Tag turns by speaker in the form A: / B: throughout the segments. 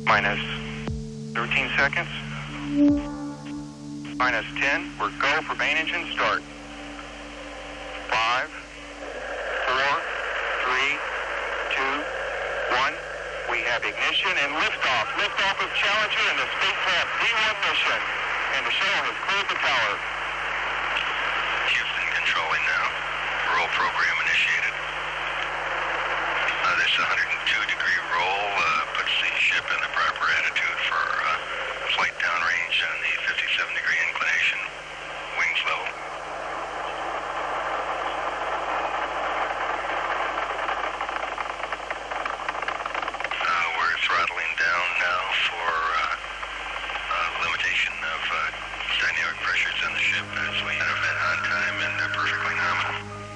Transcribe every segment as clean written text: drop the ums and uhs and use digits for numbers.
A: Minus 13 seconds. Minus 10. We're go for main engine start. 5, 4, 3, 2, 1. We have ignition and liftoff. Liftoff of Challenger and the spacecraft D1 mission. And the shuttle has cleared the tower.
B: Houston controlling now. Roll program initiated. This 102-degree roll puts the ship in the proper attitude for flight downrange on the 57-degree inclination, wings level. We're throttling down now for limitation of dynamic pressures on the ship as we have been on time and perfectly nominal.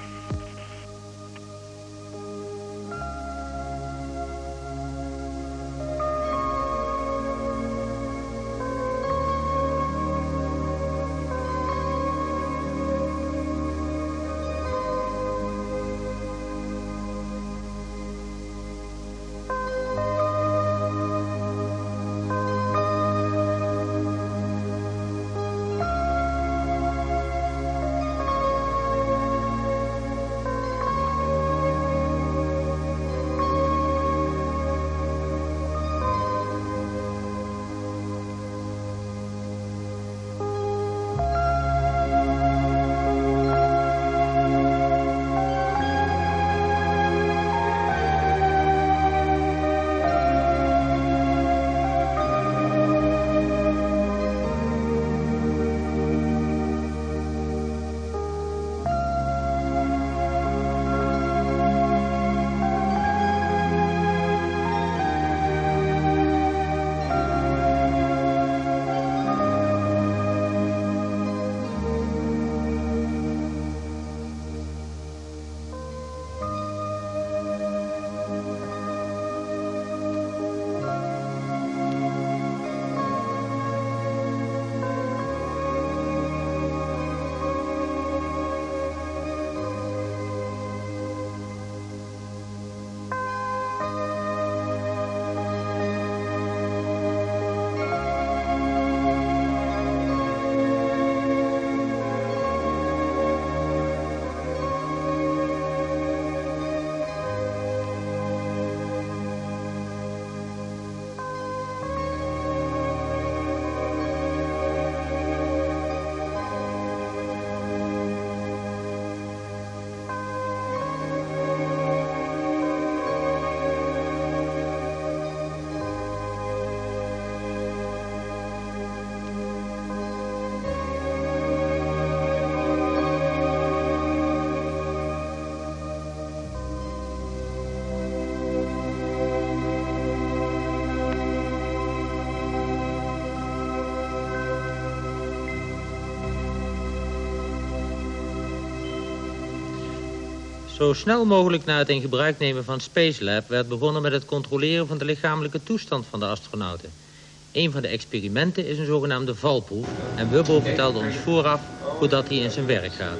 C: Zo snel mogelijk na het in gebruik nemen van Spacelab werd begonnen met het controleren van de lichamelijke toestand van de astronauten. Een van de experimenten is een zogenaamde valproef en Wubbo vertelde ons vooraf hoe dat hij in zijn werk gaat.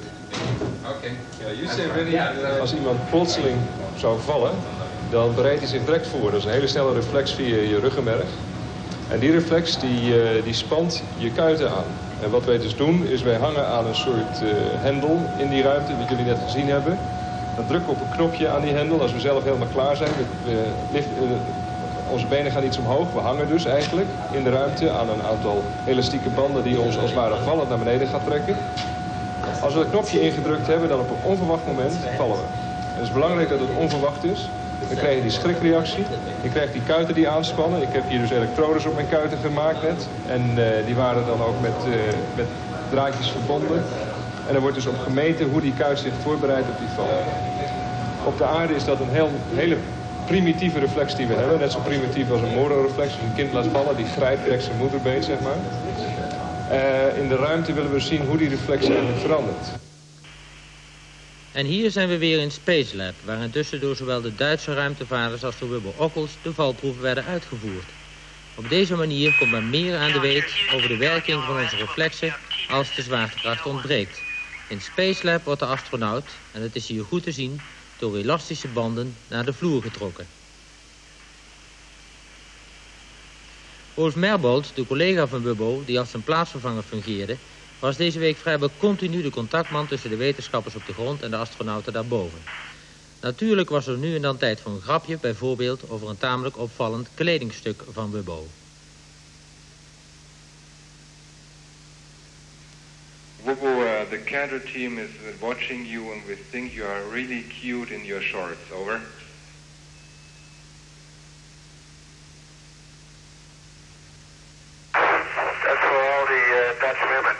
D: Als iemand plotseling zou vallen, dan bereidt hij zich direct voor. Dat is een hele snelle reflex via je ruggenmerg. En die reflex die spant je kuiten aan. En wat wij dus doen, is wij hangen aan een soort hendel in die ruimte, wat jullie net gezien hebben. Dan drukken we op een knopje aan die hendel als we zelf helemaal klaar zijn. Onze benen gaan iets omhoog. We hangen dus eigenlijk in de ruimte aan een aantal elastieke banden die ons als het ware vallend naar beneden gaat trekken. Als we het knopje ingedrukt hebben, dan op een onverwacht moment vallen we. En het is belangrijk dat het onverwacht is. Dan krijg je die schrikreactie. Je krijgt die kuiten die aanspannen. Ik heb hier dus elektrodes op mijn kuiten gemaakt net. En die waren dan ook met draadjes verbonden. En er wordt dus op gemeten hoe die kuit zich voorbereidt op die val. Op de aarde is dat een hele primitieve reflex die we hebben. Net zo primitief als een motorreflex. Als een kind laat vallen, die grijpt direct zijn moederbeen, zeg maar. In de ruimte willen we zien hoe die reflex eigenlijk verandert.
C: En hier zijn we weer in Spacelab, waar intussen door zowel de Duitse ruimtevaarders als door Wubbo Ockels de valproeven werden uitgevoerd. Op deze manier komt men meer aan de weet over de werking van onze reflexen als de zwaartekracht ontbreekt. In Spacelab wordt de astronaut, en het is hier goed te zien, door elastische banden naar de vloer getrokken. Oost Merbold, de collega van Wubbo, die als zijn plaatsvervanger fungeerde, was deze week vrijwel continu de contactman tussen de wetenschappers op de grond en de astronauten daarboven. Natuurlijk was er nu en dan tijd voor een grapje, bijvoorbeeld over een tamelijk opvallend kledingstuk van Wubbo.
E: Wubbo, the cadre team is watching you and we think you are really cute in your shorts. Over.
A: That's for all the Dutch women.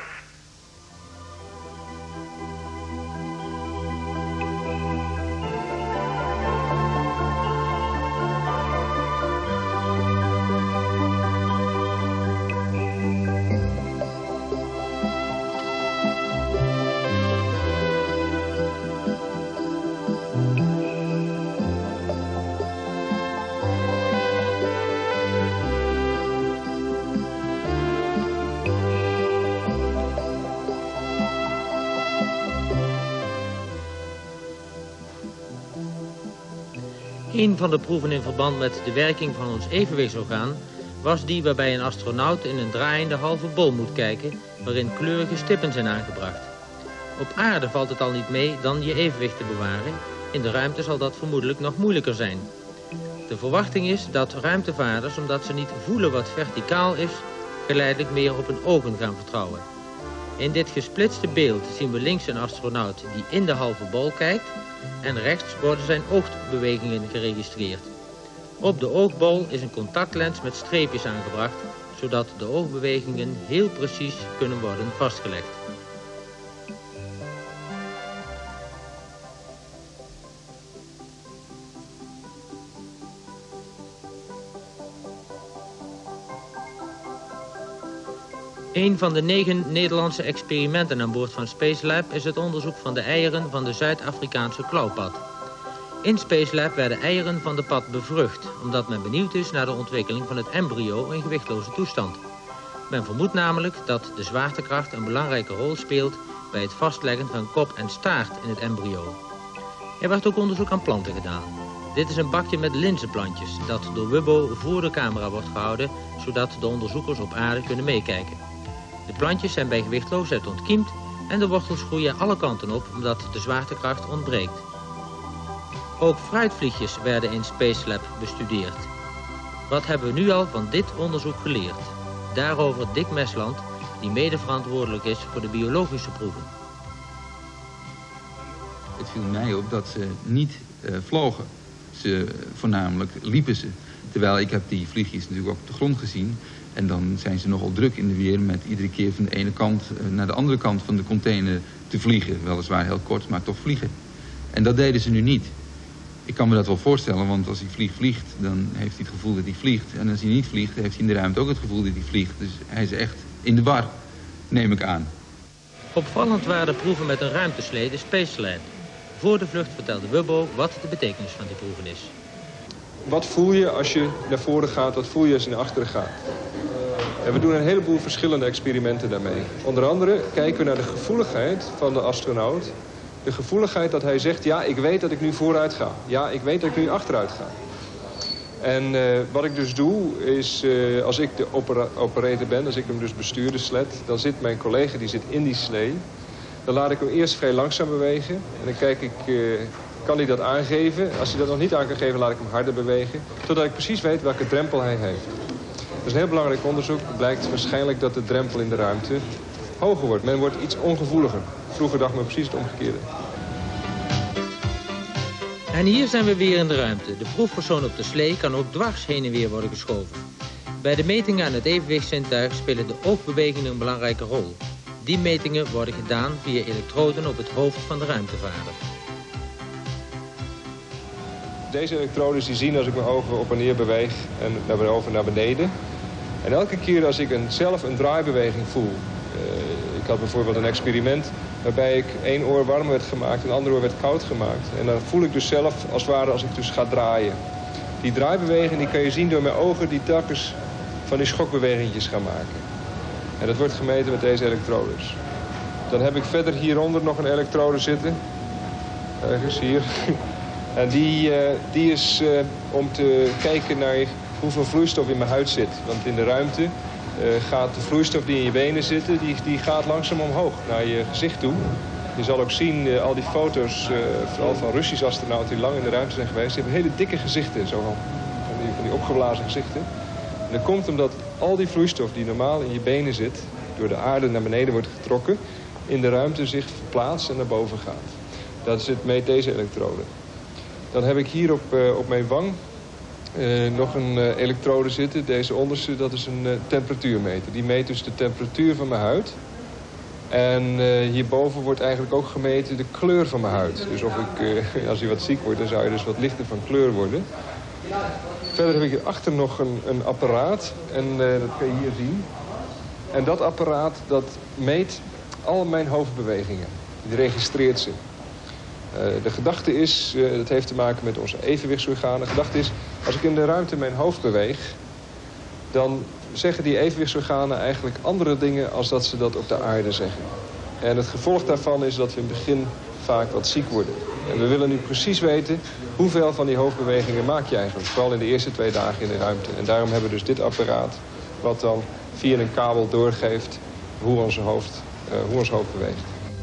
C: Een van de proeven in verband met de werking van ons evenwichtsorgaan was die waarbij een astronaut in een draaiende halve bol moet kijken, waarin kleurige stippen zijn aangebracht. Op aarde valt het al niet mee dan je evenwicht te bewaren. In de ruimte zal dat vermoedelijk nog moeilijker zijn. De verwachting is dat ruimtevaarders, omdat ze niet voelen wat verticaal is, geleidelijk meer op hun ogen gaan vertrouwen. In dit gesplitste beeld zien we links een astronaut die in de halve bol kijkt en rechts worden zijn oogbewegingen geregistreerd. Op de oogbol is een contactlens met streepjes aangebracht, zodat de oogbewegingen heel precies kunnen worden vastgelegd. Een van de 9 Nederlandse experimenten aan boord van Spacelab is het onderzoek van de eieren van de Zuid-Afrikaanse klauwpad. In Spacelab werden eieren van de pad bevrucht, omdat men benieuwd is naar de ontwikkeling van het embryo in gewichtloze toestand. Men vermoedt namelijk dat de zwaartekracht een belangrijke rol speelt bij het vastleggen van kop en staart in het embryo. Er werd ook onderzoek aan planten gedaan. Dit is een bakje met linzenplantjes dat door Wubbo voor de camera wordt gehouden, zodat de onderzoekers op aarde kunnen meekijken. De plantjes zijn bij gewichtloosheid ontkiemd en de wortels groeien alle kanten op omdat de zwaartekracht ontbreekt. Ook fruitvliegjes werden in Spacelab bestudeerd. Wat hebben we nu al van dit onderzoek geleerd? Daarover Dick Mesland, die mede verantwoordelijk is voor de biologische proeven.
F: Het viel mij op dat ze niet vlogen. Voornamelijk liepen ze. Terwijl ik heb die vliegjes natuurlijk ook op de grond gezien. En dan zijn ze nogal druk in de weer met iedere keer van de ene kant naar de andere kant van de container te vliegen. Weliswaar heel kort, maar toch vliegen. En dat deden ze nu niet. Ik kan me dat wel voorstellen, want als hij vliegt, dan heeft hij het gevoel dat hij vliegt. En als hij niet vliegt, heeft hij in de ruimte ook het gevoel dat hij vliegt. Dus hij is echt in de war, neem ik aan.
C: Opvallend waren de proeven met een ruimteslee, de Spacelab. Voor de vlucht vertelde Wubbo wat de betekenis van die proeven is.
D: Wat voel je als je naar voren gaat, wat voel je als je naar achteren gaat? En we doen een heleboel verschillende experimenten daarmee. Onder andere kijken we naar de gevoeligheid van de astronaut. De gevoeligheid dat hij zegt, ja, ik weet dat ik nu vooruit ga. Ja, ik weet dat ik nu achteruit ga. En wat ik dus doe, is als ik de operator ben, als ik hem dus bestuur, de sled, dan zit mijn collega, die zit in die slee. Dan laat ik hem eerst vrij langzaam bewegen. En dan kijk ik, kan hij dat aangeven? Als hij dat nog niet aan kan geven, laat ik hem harder bewegen. Totdat ik precies weet welke drempel hij heeft. Dat is een heel belangrijk onderzoek. Het blijkt waarschijnlijk dat de drempel in de ruimte hoger wordt. Men wordt iets ongevoeliger. Vroeger dacht men precies het omgekeerde.
C: En hier zijn we weer in de ruimte. De proefpersoon op de slee kan ook dwars heen en weer worden geschoven. Bij de metingen aan het evenwichtszintuig spelen de oogbewegingen een belangrijke rol. Die metingen worden gedaan via elektroden op het hoofd van de ruimtevaarder.
D: Deze elektrodes die zien als ik mijn ogen op en neer beweeg en naar boven naar beneden. En elke keer als ik zelf een draaibeweging voel. Ik had bijvoorbeeld een experiment waarbij ik één oor warm werd gemaakt en een ander oor werd koud gemaakt. En dan voel ik dus zelf als het ware als ik dus ga draaien. Die draaibeweging die kan je zien door mijn ogen die telkens van die schokbewegingjes gaan maken. En dat wordt gemeten met deze elektrodes. Dan heb ik verder hieronder nog een elektrode zitten. Ergens hier. En die is om te kijken naar hoeveel vloeistof in mijn huid zit. Want in de ruimte gaat de vloeistof die in je benen zitten, die gaat langzaam omhoog naar je gezicht toe. Je zal ook zien, al die foto's, vooral van Russische astronauten die lang in de ruimte zijn geweest, die hebben hele dikke gezichten, zo van die opgeblazen gezichten. En dat komt omdat al die vloeistof die normaal in je benen zit, door de aarde naar beneden wordt getrokken, in de ruimte zich verplaatst en naar boven gaat. Dat is het met deze elektrode. Dan heb ik hier op mijn wang nog een elektrode zitten. Deze onderste, dat is een temperatuurmeter. Die meet dus de temperatuur van mijn huid. En hierboven wordt eigenlijk ook gemeten de kleur van mijn huid. Dus of ik, als je wat ziek wordt, dan zou je dus wat lichter van kleur worden. Verder heb ik hierachter nog een apparaat. En dat kun je hier zien. En dat apparaat, dat meet al mijn hoofdbewegingen. Die registreert ze. De gedachte is, dat heeft te maken met onze evenwichtsorganen. De gedachte is, als ik in de ruimte mijn hoofd beweeg, dan zeggen die evenwichtsorganen eigenlijk andere dingen als dat ze dat op de aarde zeggen. En het gevolg daarvan is dat we in het begin vaak wat ziek worden. En we willen nu precies weten hoeveel van die hoofdbewegingen maak je eigenlijk. Vooral in de eerste 2 dagen in de ruimte. En daarom hebben we dus dit apparaat wat dan via een kabel doorgeeft hoe ons hoofd beweegt.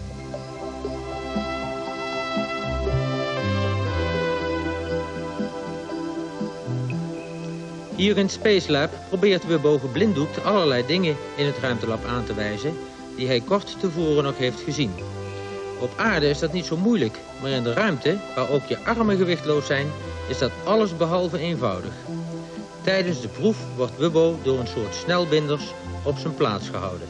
C: Hier in Space Lab probeert Wubbo geblinddoekt allerlei dingen in het ruimtelab aan te wijzen die hij kort tevoren nog heeft gezien. Op aarde is dat niet zo moeilijk, maar in de ruimte, waar ook je armen gewichtloos zijn, is dat alles behalve eenvoudig. Tijdens de proef wordt Wubbo door een soort snelbinders op zijn plaats gehouden.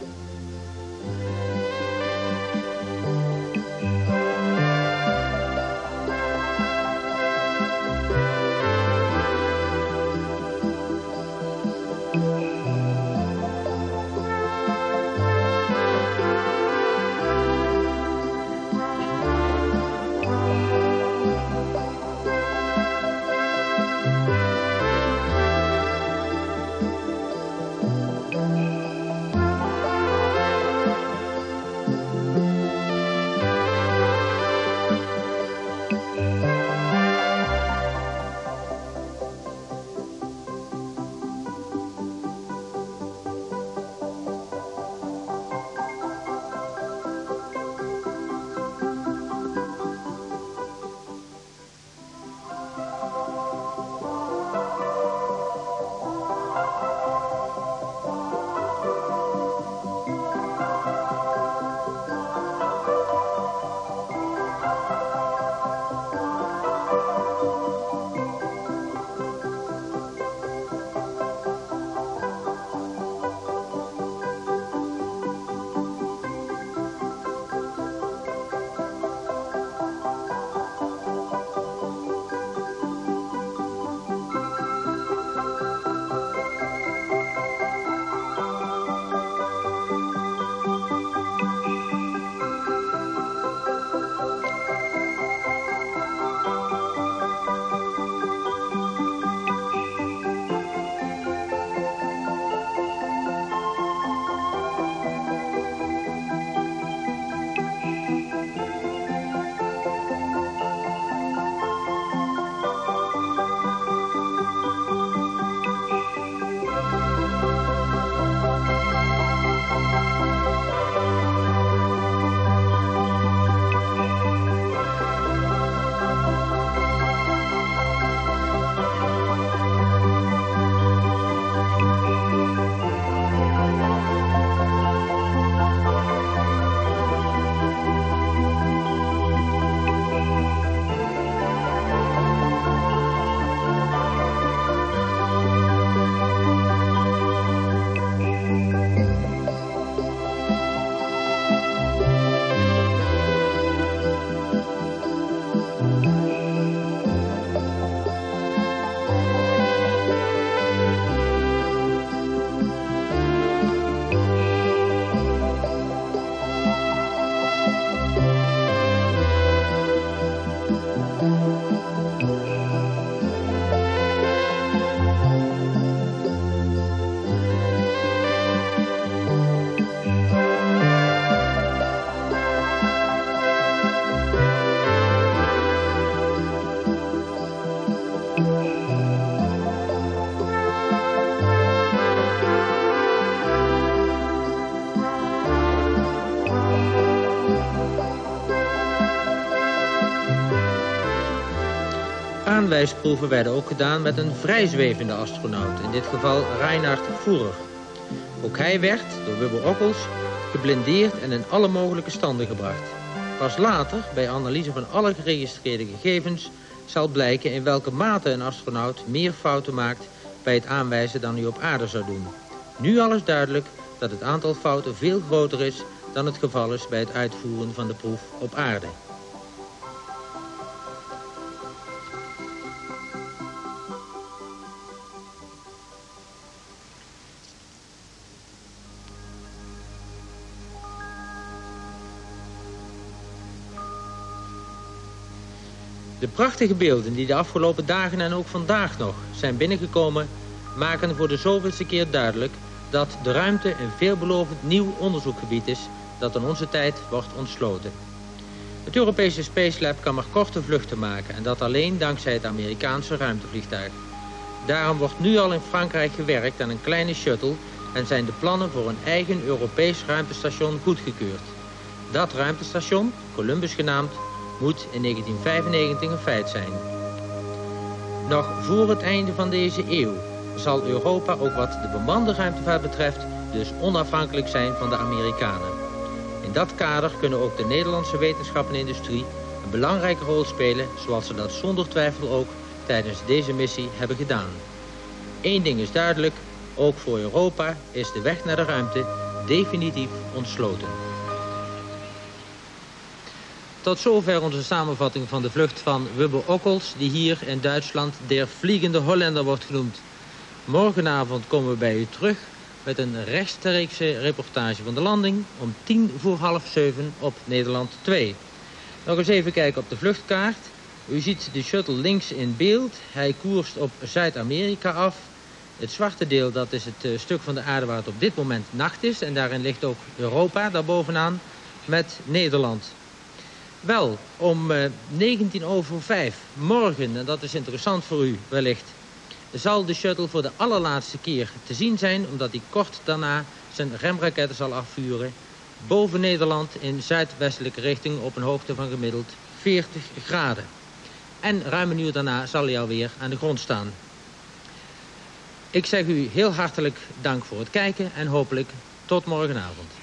C: aanwijsproeven werden ook gedaan met een vrijzwevende astronaut, in dit geval Reinhard Furrer. Ook hij werd, door Wubbo Ockels, geblindeerd en in alle mogelijke standen gebracht. Pas later, bij analyse van alle geregistreerde gegevens, zal blijken in welke mate een astronaut meer fouten maakt bij het aanwijzen dan hij op aarde zou doen. Nu al is duidelijk dat het aantal fouten veel groter is dan het geval is bij het uitvoeren van de proef op aarde. De prachtige beelden die de afgelopen dagen en ook vandaag nog zijn binnengekomen, maken voor de zoveelste keer duidelijk dat de ruimte een veelbelovend nieuw onderzoekgebied is dat in onze tijd wordt ontsloten. Het Europese Space Lab kan maar korte vluchten maken en dat alleen dankzij het Amerikaanse ruimtevliegtuig. Daarom wordt nu al in Frankrijk gewerkt aan een kleine shuttle en zijn de plannen voor een eigen Europees ruimtestation goedgekeurd. Dat ruimtestation, Columbus genaamd, moet in 1995 een feit zijn. Nog voor het einde van deze eeuw zal Europa ook wat de bemande ruimtevaart betreft dus onafhankelijk zijn van de Amerikanen. In dat kader kunnen ook de Nederlandse wetenschap en industrie een belangrijke rol spelen, zoals ze dat zonder twijfel ook tijdens deze missie hebben gedaan. Eén ding is duidelijk, ook voor Europa is de weg naar de ruimte definitief ontsloten. Tot zover onze samenvatting van de vlucht van Wubbo Ockels, die hier in Duitsland der Vliegende Hollander wordt genoemd. Morgenavond komen we bij u terug met een rechtstreekse reportage van de landing om 7:10 op Nederland 2. Nog eens even kijken op de vluchtkaart. U ziet de shuttle links in beeld. Hij koerst op Zuid-Amerika af. Het zwarte deel, dat is het stuk van de aarde waar het op dit moment nacht is. En daarin ligt ook Europa, daarbovenaan, met Nederland. Wel, om 5:19 morgen, en dat is interessant voor u wellicht, zal de shuttle voor de allerlaatste keer te zien zijn, omdat hij kort daarna zijn remraketten zal afvuren boven Nederland in zuidwestelijke richting op een hoogte van gemiddeld 40 graden. En ruim een uur daarna zal hij alweer aan de grond staan. Ik zeg u heel hartelijk dank voor het kijken en hopelijk tot morgenavond.